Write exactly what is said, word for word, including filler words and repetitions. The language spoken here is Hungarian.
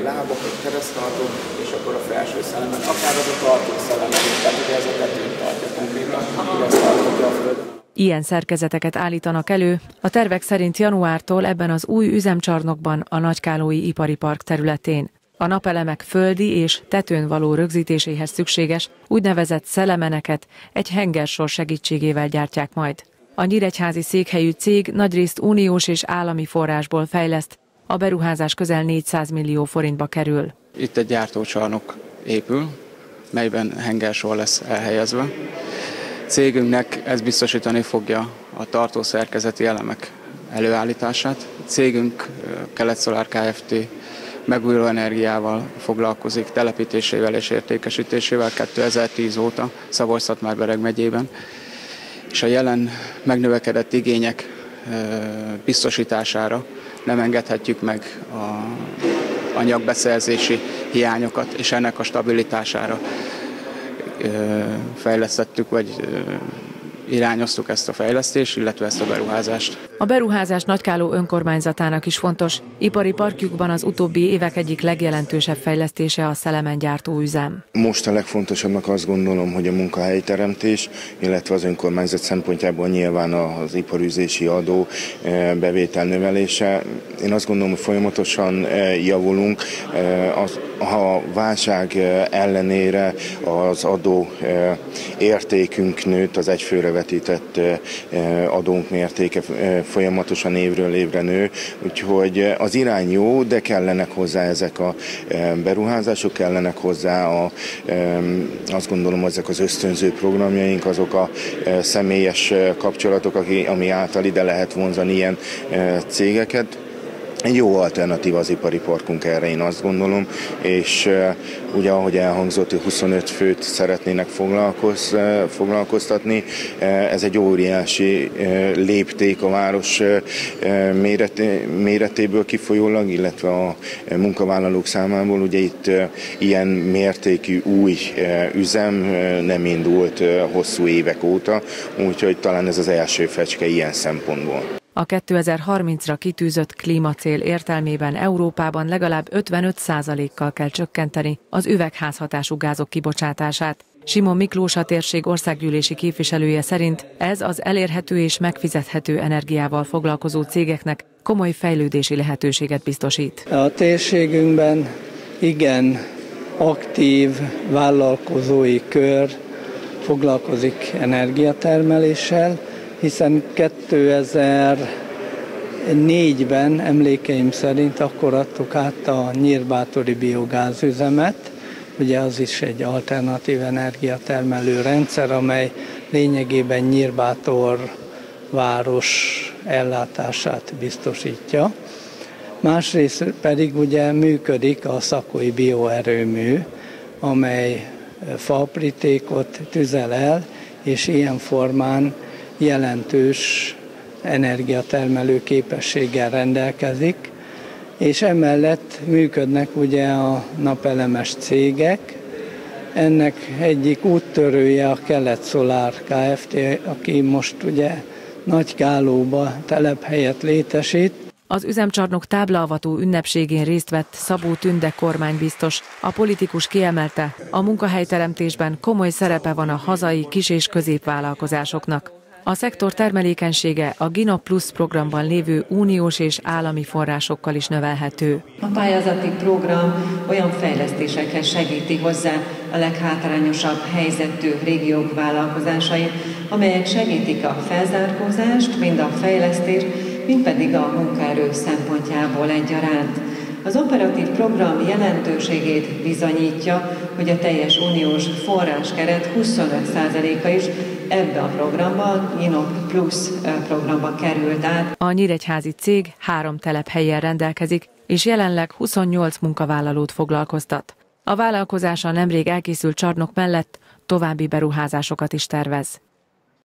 lábakat, kereszttartót, és akkor a felső szelemen, akár az a tartószelemen, tehát ugye ez a tetőn tartja konkrétan, kereszttartótja a földön. Ilyen szerkezeteket állítanak elő. A tervek szerint januártól ebben az új üzemcsarnokban a Nagykállói Ipari Park területén. A napelemek földi és tetőn való rögzítéséhez szükséges úgynevezett szelemeneket egy hengersor segítségével gyártják majd. A nyíregyházi székhelyű cég nagyrészt uniós és állami forrásból fejleszt, a beruházás közel négyszáz millió forintba kerül. Itt egy gyártócsarnok épül, melyben hengersor lesz elhelyezve. Cégünknek ez biztosítani fogja a tartószerkezeti elemek előállítását. Cégünk Kelet-Szolár Kft. Megújuló energiával foglalkozik, telepítésével és értékesítésével kétezer-tíz óta Szabolcs-Szatmár-Bereg megyében, és a jelen megnövekedett igények biztosítására nem engedhetjük meg a anyagbeszerzési hiányokat, és ennek a stabilitására fejlesztettük, vagy irányoztuk ezt a fejlesztést, illetve ezt a beruházást. A beruházás Nagykálló önkormányzatának is fontos. Ipari parkjukban az utóbbi évek egyik legjelentősebb fejlesztése a szelemengyártó üzem. Most a legfontosabbnak azt gondolom, hogy a munkahelyteremtés, illetve az önkormányzat szempontjából nyilván az iparűzési adó bevétel növelése. Én azt gondolom, hogy folyamatosan javulunk. A válság ellenére az adó értékünk nőtt, az egyfőre vetített adónk mértéke folyamatosan évről évre nő, úgyhogy az irány jó, de kellenek hozzá ezek a beruházások, kellenek hozzá a, azt gondolom, ezek az ösztönző programjaink, azok a személyes kapcsolatok, ami által ide lehet vonzani ilyen cégeket. Egy jó alternatíva az ipari parkunk erre, én azt gondolom, és uh, ugye ahogy elhangzott, hogy huszonöt főt szeretnének foglalkoz, uh, foglalkoztatni, uh, ez egy óriási uh, lépték a város uh, méreté, méretéből kifolyólag, illetve a munkavállalók számából. Ugye itt uh, ilyen mértékű új uh, üzem uh, nem indult uh, hosszú évek óta, úgyhogy talán ez az első fecske ilyen szempontból. A kétezer-harmincra kitűzött klímacél értelmében Európában legalább ötvenöt százalékkal kell csökkenteni az üvegházhatású gázok kibocsátását. Simon Miklós, a térség országgyűlési képviselője szerint ez az elérhető és megfizethető energiával foglalkozó cégeknek komoly fejlődési lehetőséget biztosít. A térségünkben igen aktív vállalkozói kör foglalkozik energiatermeléssel, hiszen kétezer-négyben emlékeim szerint akkor adtuk át a nyírbátori biogázüzemet, ugye az is egy alternatív energiatermelő rendszer, amely lényegében Nyírbátor város ellátását biztosítja. Másrészt pedig ugye működik a szakói bioerőmű, amely faaprítékot tüzel el, és ilyen formán jelentős energiatermelő képességgel rendelkezik, és emellett működnek ugye a napelemes cégek. Ennek egyik úttörője a Kelet-Szolár Kft., aki most ugye Nagykállóba telephelyet létesít. Az üzemcsarnok táblaavató ünnepségén részt vett Szabó Tünde kormánybiztos. A politikus kiemelte, a munkahelyteremtésben komoly szerepe van a hazai kis- és középvállalkozásoknak. A szektor termelékenysége a Gina Plus programban lévő uniós és állami forrásokkal is növelhető. A pályázati program olyan fejlesztésekhez segíti hozzá a leghátrányosabb helyzetű régiók vállalkozásait, amelyek segítik a felzárkózást, mind a fejlesztést, mind pedig a munkaerő szempontjából egyaránt. Az operatív program jelentőségét bizonyítja, hogy a teljes uniós forráskeret huszonöt százaléka is ebbe a programba, a Gina Plus programba került át. A nyíregyházi cég három telephelyen rendelkezik, és jelenleg huszonnyolc munkavállalót foglalkoztat. A vállalkozása nemrég elkészült csarnok mellett további beruházásokat is tervez.